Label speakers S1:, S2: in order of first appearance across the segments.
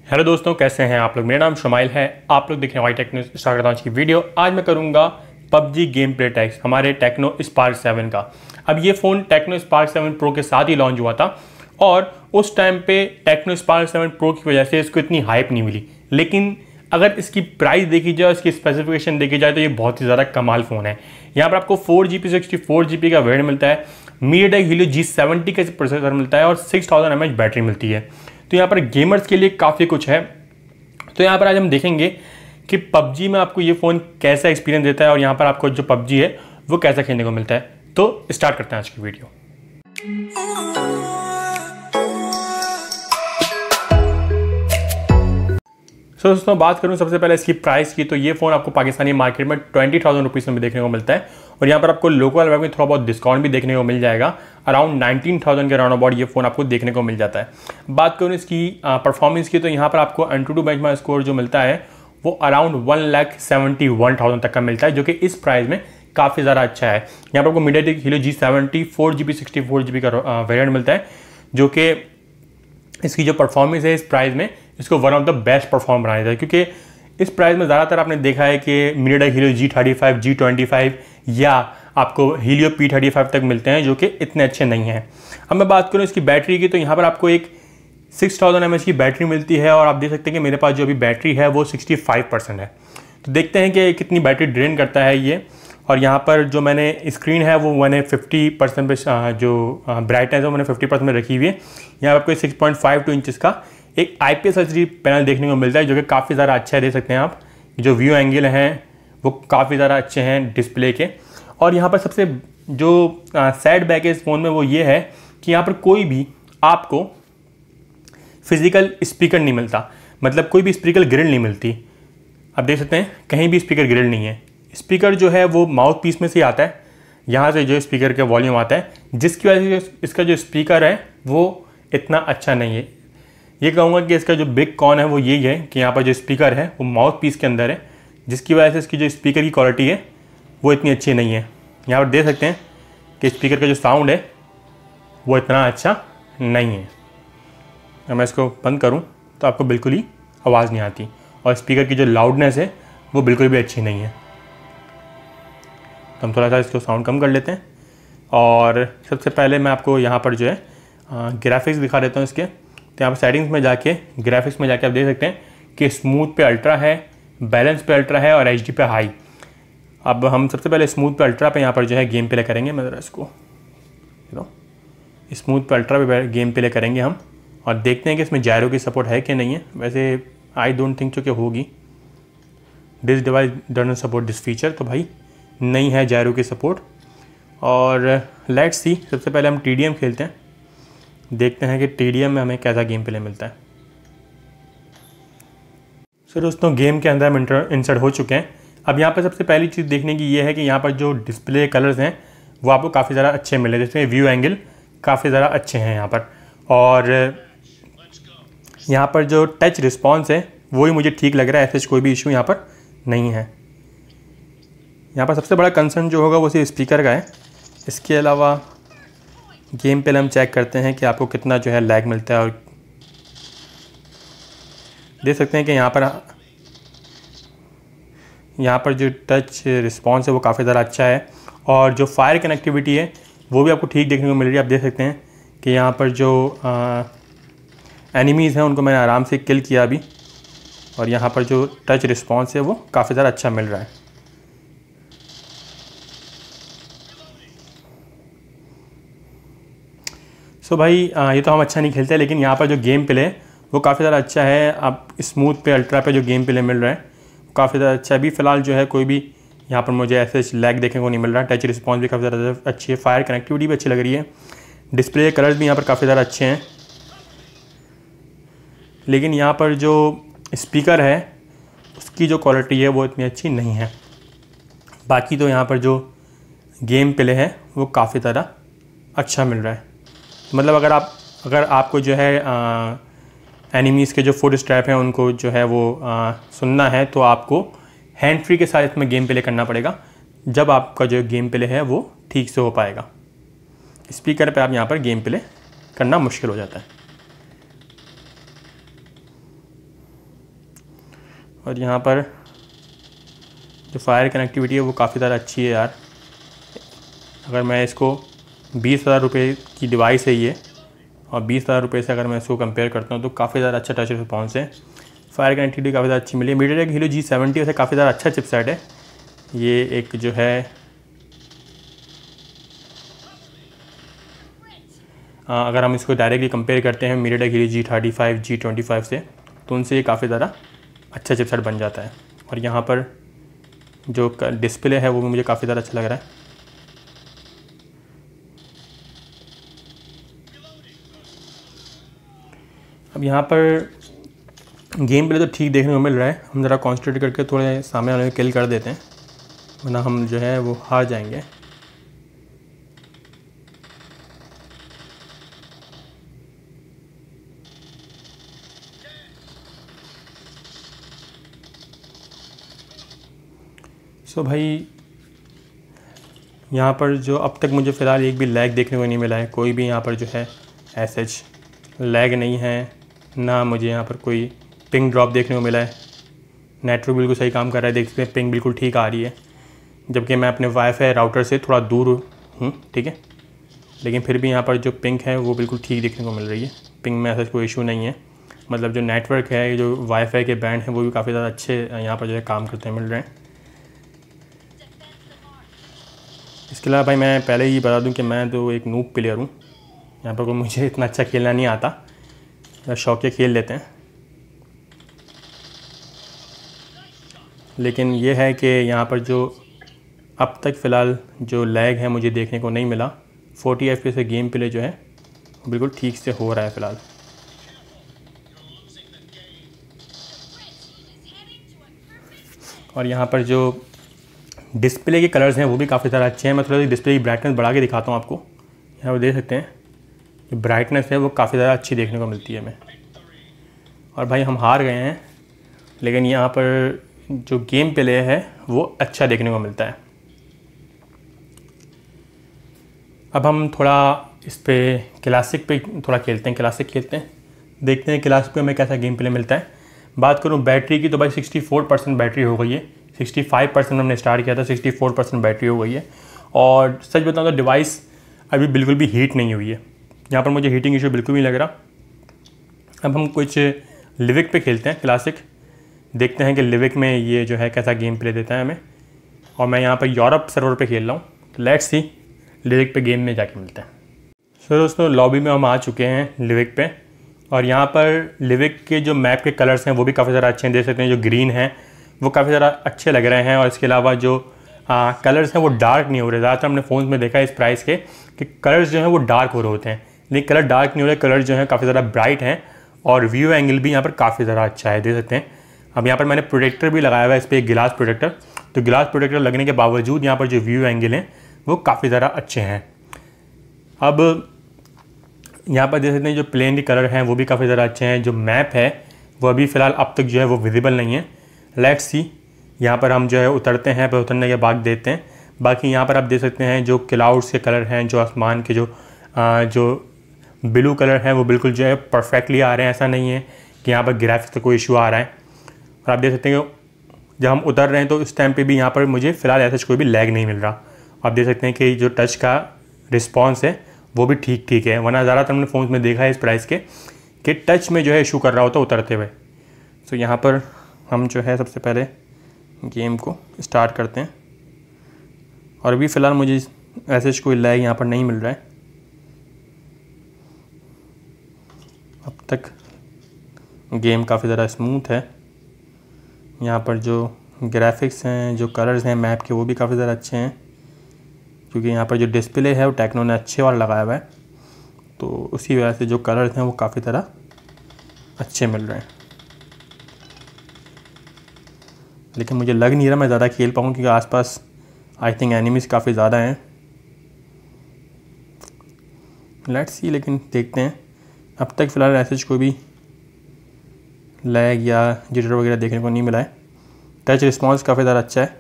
S1: Hello दोस्तों, कैसे हैं आप लोग। मेरा नाम शुमाइल है, आप लोग देख रहे हैं वाई टेक न्यूज़। स्टार्ट करता हूं आज की वीडियो। आज मैं करूंगा पबजी गेम प्ले टेस्ट हमारे टेक्नो स्पार्क 7 का। अब ये फ़ोन टेक्नो स्पार्क 7 प्रो के साथ ही लॉन्च हुआ था और उस टाइम पे टेक्नो स्पार्क 7 प्रो की वजह से इसको इतनी हाइप नहीं मिली, लेकिन अगर इसकी प्राइस देखी जाए, इसकी स्पेसिफिकेशन देखी जाए तो ये बहुत ही ज़्यादा कमाल फ़ोन है। यहाँ पर आपको 4GB 64GB का वेरिएंट मिलता है, MediaTek Helio G70 का प्रोसेसर मिलता है और 6000 mAh बैटरी मिलती है। तो यहाँ पर गेमर्स के लिए काफ़ी कुछ है। तो यहाँ पर आज हम देखेंगे कि पबजी में आपको ये फ़ोन कैसा एक्सपीरियंस देता है और यहाँ पर आपको जो पबजी है वो कैसा खेलने को मिलता है। तो स्टार्ट करते हैं आज की वीडियो। सो दोस्तों, बात करूं सबसे पहले इसकी प्राइस की, तो ये फ़ोन आपको पाकिस्तानी मार्केट में 20,000 रुपीज़ में देखने को मिलता है और यहाँ पर आपको लोकल वेब में थोड़ा बहुत डिस्काउंट भी देखने को मिल जाएगा। अराउंड 19,000 के राउंड अबाउट ये फ़ोन आपको देखने को मिल जाता है। बात करूँ इसकी परफॉर्मेंस की, तो यहाँ पर आपको AnTuTu बेंचमार्क स्कोर जो मिलता है वो अराउंड 1,71,000 तक का मिलता है, जो कि इस प्राइस में काफ़ी ज़्यादा अच्छा है। यहाँ पर आपको MediaTek Helio G70 4GB 64GB का वेरियंट मिलता है, जो कि इसकी जो परफॉर्मेंस है इस प्राइस में इसको one of the best perform बनाया जाए, क्योंकि इस प्राइस में ज़्यादातर आपने देखा है कि MediaTek Helio G35 G25 या आपको Helio P35 तक मिलते हैं, जो कि इतने अच्छे नहीं हैं। अब मैं बात करूँ इसकी बैटरी की, तो यहाँ पर आपको एक 6000 mAh की बैटरी मिलती है और आप देख सकते हैं कि मेरे पास जो अभी बैटरी है वो 65% है। तो देखते हैं कि कितनी बैटरी ड्रेन करता है ये। और यहाँ पर जो मैंने स्क्रीन है वो मैंने 50% पे जो ब्राइटनेस है वो मैंने 50% में रखी हुई है। यहाँ पर आपको 6.52 इंचज़ का एक IPS LCD पैनल देखने को मिलता है, जो कि काफ़ी ज़्यादा अच्छा है। देख सकते हैं आप, जो व्यू एंगल हैं वो काफ़ी ज़्यादा अच्छे हैं डिस्प्ले के। और यहाँ पर सबसे जो सैड बैक है इस फ़ोन में वो ये है कि यहाँ पर कोई भी आपको फिजिकल स्पीकर नहीं मिलता, मतलब कोई भी स्पीकर ग्रिल नहीं मिलती। आप देख सकते हैं कहीं भी स्पीकर ग्रिल नहीं है। स्पीकर जो है वो माउथ पीस में से आता है, यहाँ से जो स्पीकर का वॉल्यूम आता है, जिसकी वजह से इसका जो स्पीकर है वो इतना अच्छा नहीं है। ये कहूँगा कि इसका जो बिग कॉन है वो यही है कि यहाँ पर जो स्पीकर है वो माउथ पीस के अंदर है, जिसकी वजह से इसकी जो स्पीकर की क्वालिटी है वो इतनी अच्छी नहीं है। यहाँ पर देख सकते हैं कि स्पीकर का जो साउंड है वो इतना अच्छा नहीं है। अगर मैं इसको बंद करूँ तो आपको बिल्कुल ही आवाज़ नहीं आती और स्पीकर की जो लाउडनेस है वो बिल्कुल भी अच्छी नहीं है। तो हम थोड़ा सा इसको साउंड कम कर लेते हैं और सबसे पहले मैं आपको यहाँ पर जो है ग्राफिक्स दिखा देता हूँ इसके। तो यहाँ पर सेटिंग्स में जाके ग्राफिक्स में जाके आप देख सकते हैं कि स्मूथ पे अल्ट्रा है, बैलेंस पे अल्ट्रा है और HD पे हाई। अब हम सबसे पहले स्मूथ पे अल्ट्रा पे यहाँ पर जो है गेम प्ले करेंगे। मैं ज़रा इसको स्मूथ पे अल्ट्रा पे गेम प्ले करेंगे हम और देखते हैं कि इसमें जायरो की सपोर्ट है कि नहीं है। वैसे आई डोंट थिंक कि होगी। This device doesn't support this feature, तो भाई नहीं है जायरो की सपोर्ट। और लेट्स सी, सबसे पहले हम TDM खेलते हैं, देखते हैं कि TDM में हमें कैसा गेम प्ले मिलता है। सो दोस्तों, गेम के अंदर हम इंसर्ट हो चुके हैं। अब यहाँ पर सबसे पहली चीज़ देखने की ये है कि यहाँ पर जो डिस्प्ले कलर्स हैं वो आपको काफ़ी ज़्यादा अच्छे मिले, जैसे व्यू एंगल काफ़ी ज़्यादा अच्छे हैं यहाँ पर। और यहाँ पर जो टच रिस्पॉन्स है वही मुझे ठीक लग रहा है, ऐसे कोई भी इशू यहाँ पर नहीं है। यहाँ पर सबसे बड़ा कंसर्न जो होगा वो सिर्फ स्पीकर का है। इसके अलावा गेम पे हम चेक करते हैं कि आपको कितना जो है लैग मिलता है और देख सकते हैं कि यहाँ पर जो टच रिस्पॉन्स है वो काफ़ी ज़्यादा अच्छा है और जो फायर कनेक्टिविटी है वो भी आपको ठीक देखने को मिल रही है। आप देख सकते हैं कि यहाँ पर जो एनिमीज़ हैं उनको मैंने आराम से किल किया अभी और यहाँ पर जो टच रिस्पॉन्स है वो काफ़ी ज़्यादा अच्छा मिल रहा है। सो भाई ये तो हम अच्छा नहीं खेलते, लेकिन यहाँ पर जो गेम प्ले है वो काफ़ी ज़्यादा अच्छा है। आप स्मूथ पे अल्ट्रा पे जो गेम प्ले मिल रहा है वो काफ़ी ज़्यादा अच्छा है। अभी फ़िलहाल जो है कोई भी यहाँ पर मुझे ऐसे लैग देखने को नहीं मिल रहा। टच रिस्पॉन्स भी काफ़ी ज़्यादा अच्छी है, फायर कनेक्टिविटी भी अच्छी लग रही है, डिस्प्ले कलर्स भी यहाँ पर काफ़ी ज़्यादा अच्छे हैं। लेकिन यहाँ पर जो स्पीकर है उसकी जो क्वालिटी है वो इतनी अच्छी नहीं है। बाकी तो यहाँ पर जो गेम प्ले है वो काफ़ी ज़्यादा अच्छा मिल रहा है। मतलब अगर आपको जो है एनिमीज़ के जो फुट स्ट्रैप हैं उनको जो है वो सुनना है तो आपको हैंड फ्री के साथ इसमें गेम प्ले करना पड़ेगा, जब आपका जो गेम प्ले है वो ठीक से हो पाएगा। स्पीकर पे आप यहाँ पर गेम प्ले करना मुश्किल हो जाता है। और यहाँ पर जो फायर कनेक्टिविटी है वो काफ़ी ज़्यादा अच्छी है यार। अगर मैं इसको 20,000 रुपये की डिवाइस है ये, और 20,000 रुपये से अगर मैं इसको कंपेयर करता हूँ तो काफ़ी ज़्यादा अच्छा टच रिस्पॉन्स है। फायर कनेक्टिविटी काफ़ी ज़्यादा अच्छी मिली है। मीडियाटेक हीलियो G70 से काफ़ी ज़्यादा अच्छा चिपसेट है ये। एक जो है अगर हम इसको डायरेक्टली कंपेयर करते हैं मीडियाटेक हीलियो G35 G25 से, तो उनसे ये काफ़ी ज़्यादा अच्छा चिपसेट बन जाता है। और यहाँ पर जो डिस्प्ले है वो भी मुझे काफ़ी ज़्यादा अच्छा लग रहा है। अब यहाँ पर गेम प्ले तो ठीक देखने को मिल रहा है। हम ज़रा कॉन्सेंट्रेट करके थोड़े सामने वाले को किल कर देते हैं, वरना हम जो है वो हार जाएंगे। सो भाई यहाँ पर जो अब तक मुझे फ़िलहाल एक भी लैग देखने को नहीं मिला है। कोई भी यहाँ पर जो है एसएच लैग नहीं है, ना मुझे यहाँ पर कोई पिंग ड्रॉप देखने को मिला है। नेटवर्क बिल्कुल सही काम कर रहा है, देख सकते हैं पिंग बिल्कुल ठीक आ रही है, जबकि मैं अपने वाईफाई राउटर से थोड़ा दूर हूँ, ठीक है। लेकिन फिर भी यहाँ पर जो पिंग है वो बिल्कुल ठीक देखने को मिल रही है। पिंग में ऐसा कोई इशू नहीं है। मतलब जो नेटवर्क है, जो वाईफाई के बैंड हैं वो भी काफ़ी ज़्यादा अच्छे यहाँ पर जो है काम करते मिल रहे हैं। इसके अलावा भाई मैं पहले ही बता दूं कि मैं तो एक नूब प्लेयर हूँ। यहाँ पर कोई मुझे इतना अच्छा खेलना नहीं आता, शौकिया खेल लेते हैं। लेकिन ये है कि यहाँ पर जो अब तक फ़िलहाल जो लैग है मुझे देखने को नहीं मिला। 40 FPS से गेम प्ले जो है बिल्कुल ठीक से हो रहा है फ़िलहाल। और यहाँ पर जो डिस्प्ले के कलर्स हैं वो भी काफ़ी ज़्यादा अच्छे हैं। मैं थोड़ा सी डिस्प्ले की ब्राइटनेस बढ़ा के दिखाता हूँ आपको। यहाँ पर देख सकते हैं जो ब्राइटनेस है वो काफ़ी ज़्यादा अच्छी देखने को मिलती है हमें। और भाई हम हार गए हैं, लेकिन यहाँ पर जो गेम प्ले है वो अच्छा देखने को मिलता है। अब हम थोड़ा इस पे क्लासिक पे थोड़ा खेलते हैं, क्लासिक खेलते हैं, देखते हैं क्लासिक पे हमें कैसा गेम प्ले मिलता है। बात करूँ बैटरी की तो भाई 64% बैटरी हो गई है। 65% हमने स्टार्ट किया था, 64% बैटरी हो गई है। और सच बताऊँ तो डिवाइस अभी बिल्कुल भी हीट नहीं हुई है। यहाँ पर मुझे हीटिंग इशू बिल्कुल नहीं लग रहा। अब हम कुछ लिविक पे खेलते हैं क्लासिक, देखते हैं कि लिविक में ये जो है कैसा गेम प्ले देता है हमें। और मैं यहाँ पर यूरोप सर्वर पे खेल रहा हूँ, तो लेट्स सी लिविक पे गेम में जाके मिलते हैं। सो दोस्तों लॉबी में हम आ चुके हैं लिविक पे, और यहाँ पर लिविक के जो मैप के कलर्स हैं वो भी काफ़ी ज़्यादा अच्छे हैं। देख सकते हैं जो ग्रीन हैं वो काफ़ी ज़्यादा अच्छे लग रहे हैं। और इसके अलावा जो कलर्स हैं वो डार्क नहीं हो रहे। ज़्यादातर हमने फ़ोन में देखा है इस प्राइस के कि कलर्स जो हैं वो डार्क हो रहे होते हैं, लेकिन कलर डार्क नहीं हो रहे, कलर जो है काफ़ी ज़्यादा ब्राइट हैं। और व्यू एंगल भी यहाँ पर काफ़ी ज़्यादा अच्छा है, देख सकते हैं। अब यहाँ पर मैंने प्रोटेक्टर भी लगाया हुआ है इस पर, एक गिलास प्रोटेक्टर। तो गिलास प्रोटेक्टर लगने के बावजूद यहाँ पर जो व्यू एंगल हैं वो काफ़ी ज़्यादा अच्छे हैं। अब यहाँ पर देख सकते हैं जो प्लेन के कलर हैं वो भी काफ़ी ज़्यादा अच्छे हैं। जो मैप है वो अभी फ़िलहाल अब तक जो है वो विजिबल नहीं है। लेट्स सी यहाँ पर हम जो है उतरते हैं, पर उतरने के बाद देखते हैं। बाकी यहाँ पर आप देख सकते हैं जो क्लाउड्स के कलर हैं, जो आसमान के जो ब्लू कलर हैं वो बिल्कुल जो है परफेक्टली आ रहे हैं। ऐसा नहीं है कि यहाँ पर ग्राफिक्स का कोई इशू आ रहा है। और आप देख सकते हैं जब हम उतर रहे हैं तो इस टाइम पे भी यहाँ पर मुझे फ़िलहाल ऐसा कोई भी लैग नहीं मिल रहा। आप देख सकते हैं कि जो टच का रिस्पॉन्स है वो भी ठीक है, वरना ज़्यादातर हमने फ़ोन में देखा है इस प्राइस के कि टच में जो है इशू कर रहा होता उतरते हुए। तो यहाँ पर हम जो है सबसे पहले गेम को स्टार्ट करते हैं। और अभी फ़िलहाल मुझे ऐसे कोई लैग यहाँ पर नहीं मिल रहा है अब तक। गेम काफ़ी ज़्यादा स्मूथ है। यहाँ पर जो ग्राफिक्स हैं, जो कलर्स हैं मैप के वो भी काफ़ी ज़्यादा अच्छे हैं, क्योंकि यहाँ पर जो डिस्प्ले है वो टेक्नो ने अच्छे वाला लगाया हुआ है, तो उसी वजह से जो कलर्स हैं वो काफ़ी ज़्यादा अच्छे मिल रहे हैं। लेकिन मुझे लग नहीं रहा मैं ज़्यादा खेल पाऊँ, क्योंकि आसपास आई थिंक एनिमीज़ काफ़ी ज़्यादा हैं। लेट्स सी, लेकिन देखते हैं। अब तक फ़िलहाल ऐसे कोई भी लैग या जिटर वगैरह देखने को नहीं मिला है। टच रिस्पॉन्स काफ़ी ज़्यादा अच्छा है।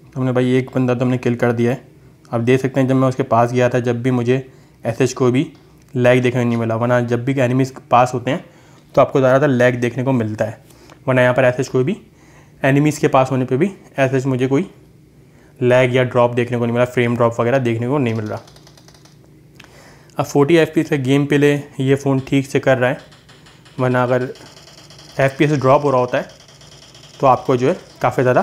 S1: हमने भाई एक बंदा तो हमने किल कर दिया है। आप देख सकते हैं जब मैं उसके पास गया था जब भी मुझे एसएच कोई भी लैग देखने को नहीं मिला, वरना जब भी एनिमीज पास होते हैं तो आपको ज़्यादातर लैग देखने को मिलता है, वरना यहाँ पर एसएच कोई भी एनिमीज़ के पास होने पे भी एसएच मुझे कोई लैग या ड्रॉप देखने को नहीं मिला, फ्रेम ड्रॉप वगैरह देखने को नहीं मिल रहा। अब 40 FPS का गेम प्ले ये फ़ोन ठीक से कर रहा है, वरना अगर FPS ड्रॉप हो रहा होता है तो आपको जो है काफ़ी ज़्यादा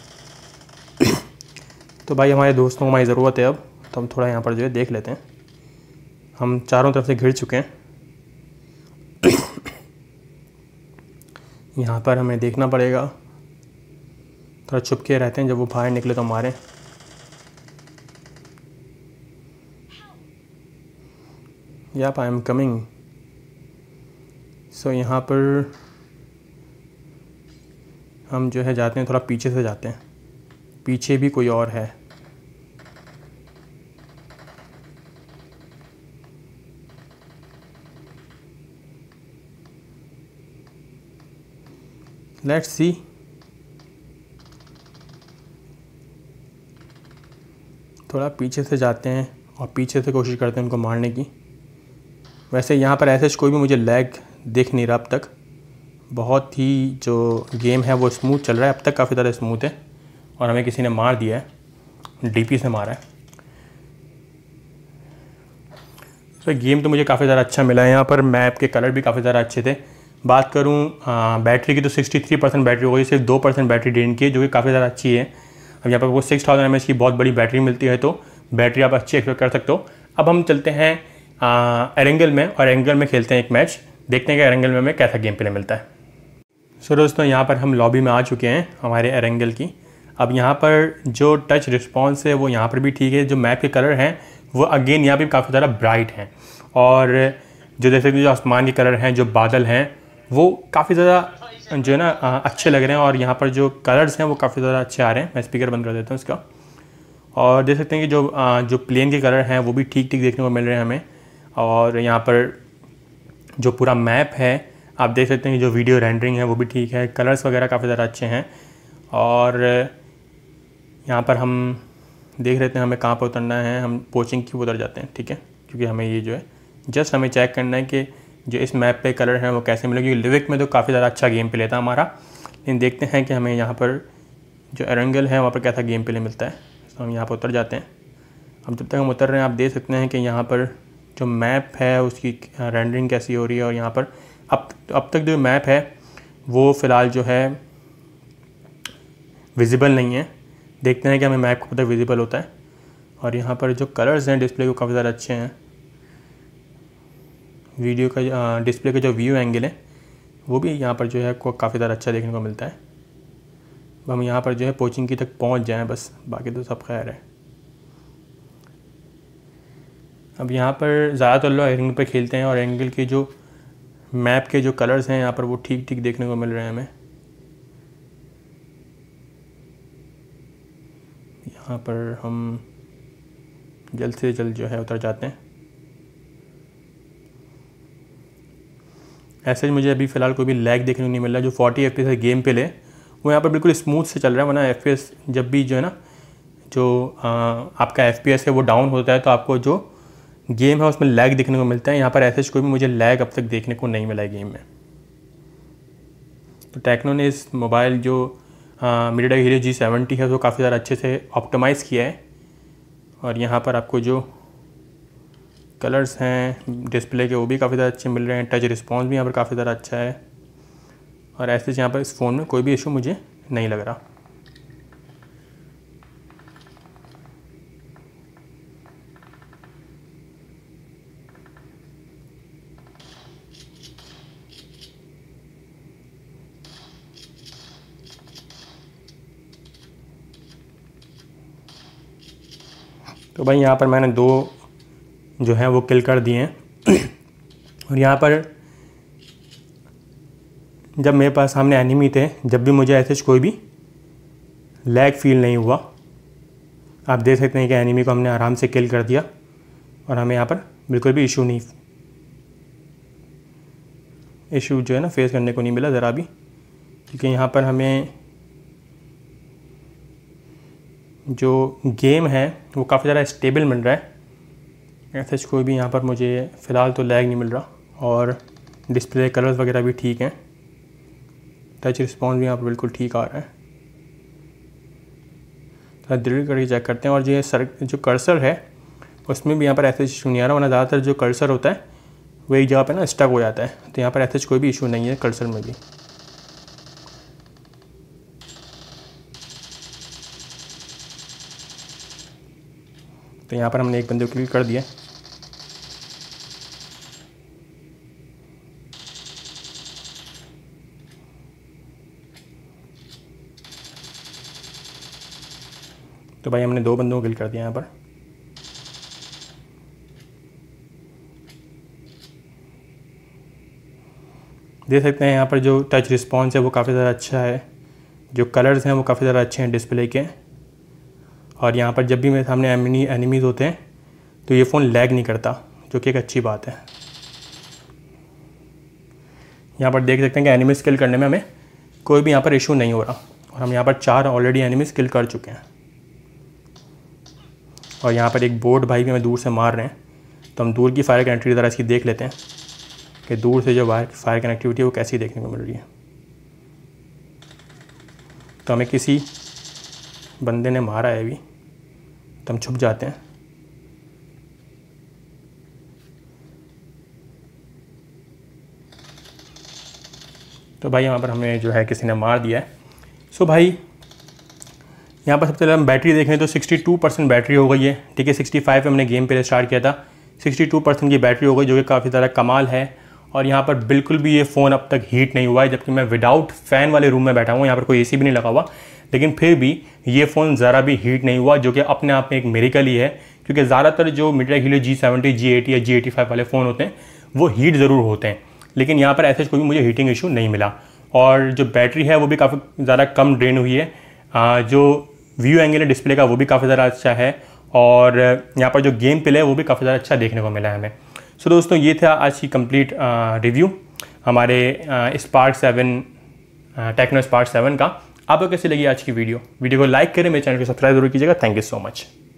S1: तो भाई हमारे दोस्तों को हमारी ज़रूरत है अब, तो हम थोड़ा यहाँ पर जो है देख लेते हैं। हम चारों तरफ से घिर चुके हैं। यहाँ पर हमें देखना पड़ेगा, थोड़ा चुप के रहते हैं, जब वो बाहर निकले तो मारें। याप आई एम कमिंग। सो यहाँ पर हम जो है जाते हैं, थोड़ा पीछे से जाते हैं, पीछे भी कोई और है। Let's see. थोड़ा पीछे से जाते हैं और पीछे से कोशिश करते हैं उनको मारने की। वैसे यहाँ पर ऐसे कोई भी मुझे लैग दिख नहीं रहा अब तक, बहुत ही जो गेम है वो स्मूथ चल रहा है अब तक, काफ़ी ज़्यादा स्मूथ है। और हमें किसी ने मार दिया है, डीपी से मारा है। तो गेम तो मुझे काफ़ी ज़्यादा अच्छा मिला है। यहाँ पर मैप के कलर भी काफ़ी ज़्यादा अच्छे थे। बात करूँ बैटरी की तो 63% बैटरी हो गई, सिर्फ 2% बैटरी ड्रेन की है, जो कि काफ़ी ज़्यादा अच्छी है। अब यहाँ पर वो 6000 mAh की बहुत बड़ी बैटरी मिलती है, तो बैटरी आप अच्छी एक्सपेक्ट कर सकते हो। अब हम चलते हैं एरेंगल में, और एरेंगल में खेलते हैं एक मैच, देखते हैं कि एरेंगल में हमें कैसा गेम प्ले मिलता है। सो दोस्तों यहाँ पर हम लॉबी में आ चुके हैं हमारे एरेंगल की। अब यहाँ पर जो टच रिस्पॉन्स है वो यहाँ पर भी ठीक है। जो मैप के कलर हैं वो अगेन यहाँ पे काफ़ी ज़्यादा ब्राइट हैं, और जो जैसे कि जो आसमान के कलर हैं, जो बादल हैं, वो काफ़ी ज़्यादा जो है ना अच्छे लग रहे हैं। और यहाँ पर जो कलर्स हैं वो काफ़ी ज़्यादा अच्छे आ रहे हैं। मैं स्पीकर बंद कर देता हूँ इसका। और देख सकते हैं कि जो प्लेन के कलर हैं वो भी ठीक ठीक देखने को मिल रहे हैं हमें। और यहाँ पर जो पूरा मैप है आप देख सकते हैं कि जो वीडियो रेंडरिंग है वो भी ठीक है, कलर्स वगैरह काफ़ी ज़्यादा अच्छे हैं। और यहाँ पर हम देख रहे थे हमें कहाँ पर उतरना है, हम पोचिंग की उतर जाते हैं, ठीक है, क्योंकि हमें ये जो है जस्ट हमें चेक करना है कि जो इस मैप पे कलर हैं वो कैसे मिले। क्योंकि लिविक में तो काफ़ी ज़्यादा अच्छा गेम प्ले था हमारा, लेकिन देखते हैं कि हमें यहाँ पर जो एरेंगल है वहाँ पर कैसा गेम प्ले मिलता है। तो हम यहाँ पर उतर जाते हैं। अब जब तक हम उतर रहे हैं आप देख सकते हैं कि यहाँ पर जो मैप है उसकी रेंडरिंग कैसी हो रही है। और यहाँ पर अब तक जो मैप है वो फ़िलहाल जो है विजिबल नहीं है। देखते हैं कि हमें मैप कब तक विजिबल होता है। और यहाँ पर जो कलर्स हैं डिस्प्ले को काफ़ी ज़्यादा अच्छे हैं। वीडियो का डिस्प्ले का जो व्यू एंगल है वो भी यहाँ पर जो है को काफ़ी ज़्यादा अच्छा देखने को मिलता है। अब हम यहाँ पर जो है पोचिंग की तक पहुँच जाएं बस, बाकी तो सब खैर है। अब यहाँ पर ज़्यादातर लोग एंगल पर खेलते हैं, और एंगल के जो मैप के जो कलर्स हैं यहाँ पर वो ठीक ठीक देखने को मिल रहे हैं हमें। यहाँ पर हम जल्द से जल्द जो है उतर जाते हैं। ऐसे मुझे अभी फ़िलहाल कोई भी लैग देखने को नहीं मिल रहा। जो 40 FPS का गेम प्ले वो यहाँ पर बिल्कुल स्मूथ से चल रहा है, वरना FPS जब भी जो है ना जो आपका FPS है वो डाउन होता है तो आपको जो गेम है उसमें लैग देखने को मिलता है। यहाँ पर ऐसे कोई भी मुझे लैग अब तक देखने को नहीं मिला है गेम में। तो टेक्नो ने इस मोबाइल जो MediaTek Helio G70 है वो काफ़ी ज़्यादा अच्छे से ऑप्टिमाइज़ किया है। और यहाँ पर आपको जो कलर्स हैं डिस्प्ले के वो भी काफ़ी ज़्यादा अच्छे मिल रहे हैं। टच रिस्पॉन्स भी यहाँ पर काफ़ी ज़्यादा अच्छा है। और ऐसे यहाँ पर इस फ़ोन में कोई भी इशू मुझे नहीं लग रहा। तो भाई यहाँ पर मैंने 2 जो है वो किल कर दिए हैं। और यहाँ पर जब मेरे पास सामने एनिमी थे, जब भी मुझे ऐसे कोई भी लैग फील नहीं हुआ। आप देख सकते हैं कि एनिमी को हमने आराम से किल कर दिया और हमें यहाँ पर बिल्कुल भी इशू जो है ना फेस करने को नहीं मिला ज़रा भी। क्योंकि यहाँ पर हमें जो गेम है वो काफ़ी ज़्यादा स्टेबल मिल रहा है। ऐसा कोई भी यहाँ पर मुझे फ़िलहाल तो लैग नहीं मिल रहा और डिस्प्ले कलर्स वगैरह भी ठीक हैं। टच रिस्पॉन्स भी यहाँ पर बिल्कुल ठीक आ रहा है। तो डिलीट करके चेक करते हैं। और जो कर्सर है उसमें भी यहाँ पर ऐसा इशू नहीं आ रहा, वरना ज़्यादातर जो कर्सर होता है वो एक जगह पे ना स्टक हो जाता है। तो यहाँ पर ऐसा कोई भी इशू नहीं है कर्सर में भी। तो यहाँ पर हमने एक बंदे को क्लिक कर दिया। तो भाई हमने 2 बंदों को किल कर दिया यहाँ पर। देख सकते हैं यहाँ पर जो टच रिस्पॉन्स है वो काफ़ी ज़्यादा अच्छा है, जो कलर्स हैं वो काफ़ी ज़्यादा अच्छे हैं डिस्प्ले के। और यहाँ पर जब भी मेरे सामने एनिमीज़ होते हैं तो ये फ़ोन लैग नहीं करता, जो कि एक अच्छी बात है। यहाँ पर देख सकते हैं कि एनिमीज़ किल करने में हमें कोई भी यहाँ पर इशू नहीं हो रहा और हम यहाँ पर 4 ऑलरेडी एनिमीज़ किल कर चुके हैं। और यहाँ पर एक बोट भाई भी हमें दूर से मार रहे हैं, तो हम दूर की फायर कनेक्टिविटी ज़रा इसकी देख लेते हैं कि दूर से जो फायर कनेक्टिविटी है वो कैसी देखने को मिल रही है। तो हमें किसी बंदे ने मारा है अभी, तो हम छुप जाते हैं। तो भाई यहाँ पर हमें जो है किसी ने मार दिया है। सो भाई यहाँ पर सबसे पहले हम बैटरी देखें तो 62% बैटरी हो गई है। ठीक है, 65 पे हमने गेम पहले स्टार्ट किया था, 62% की बैटरी हो गई, जो कि काफ़ी ज़्यादा कमाल है। और यहाँ पर बिल्कुल भी ये फ़ोन अब तक हीट नहीं हुआ है, जबकि मैं विदाउट फ़ैन वाले रूम में बैठा हूँ, यहाँ पर कोई एसी भी नहीं लगा हुआ, लेकिन फिर भी ये फ़ोन ज़रा भी हीट नहीं हुआ, जो कि अपने आप में एक मिरेकल ही है। क्योंकि ज़्यादातर जो मीडिया हीलो G70, G80 या G85 वाले फ़ोन होते हैं वो हीट ज़रूर होते हैं, लेकिन यहाँ पर ऐसे कोई मुझे हीटिंग इशू नहीं मिला। और जो बैटरी है वो भी काफ़ी ज़्यादा कम ड्रेन हुई है। जो व्यू एंगल है डिस्प्ले का वो भी काफ़ी ज़्यादा अच्छा है। और यहाँ पर जो गेम प्ले है वो भी काफ़ी ज़्यादा अच्छा देखने को मिला है हमें। सो दोस्तों, ये था आज की कंप्लीट रिव्यू हमारे स्पार्क 7 टेक्नो स्पार्क 7 का। आपको कैसी लगी आज की वीडियो को लाइक करें, मेरे चैनल को सब्सक्राइब जरूर कीजिएगा। Thank you so much.